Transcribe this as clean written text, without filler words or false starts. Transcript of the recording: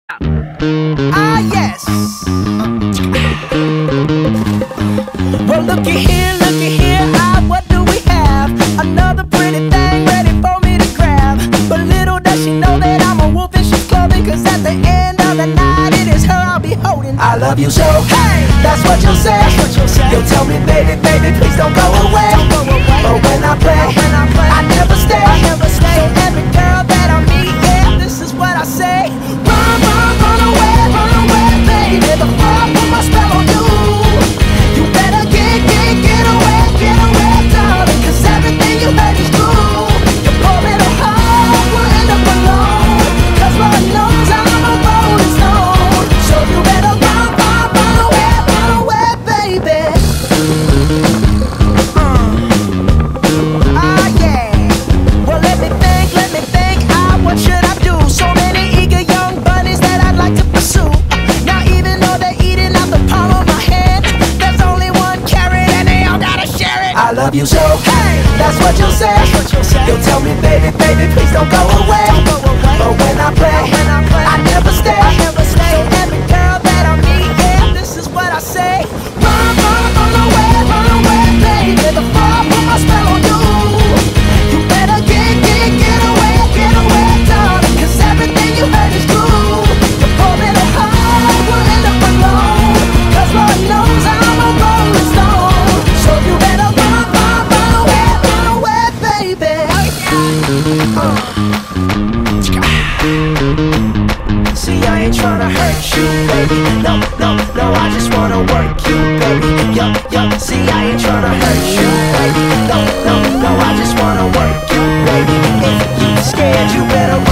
Ah, yes. Well, looky here, ah, what do we have? Another pretty thing ready for me to grab. But little does she know that I'm a wolf in sheep's clothing. Cause at the end of the night, it is her I'll be holding. I love you so, hey, that's what you'll say. You'll tell me, baby, baby, please don't go away. But when I play, I never stay. So every girl that I meet, yeah, this is what I say. Run away, baby. Before I put my spell on you, you better get away, darling. Cause everything you heard is true. Your poor little heart will end up alone. Cause Lord knows I'm a rolling stone. So you better run away, baby. Ah, yeah. Well, let me think, ah, what should I do? So many eager young bunnies that I'd like to pursue. Now even though they're eating out the palm of my hand, there's only one carrot and they all gotta share it. I love you so, hey, that's what you'll say. You'll tell me, baby, baby, please don't go away. But when I play, I never stay. So every girl that I meet, yeah, this is what I say. Run away, baby. Before I put my spell on you, you better get away, darling. Cause everything you heard is true. Your poor little heart will end up alone. Cause Lord knows I'm a rolling stone. So you better run away, baby. See, I ain't tryna hurt you, baby. No, I just wanna work you, baby. Yup, see, I ain't tryna hurt you, baby. No, I just wanna work you, baby. If you scared, you better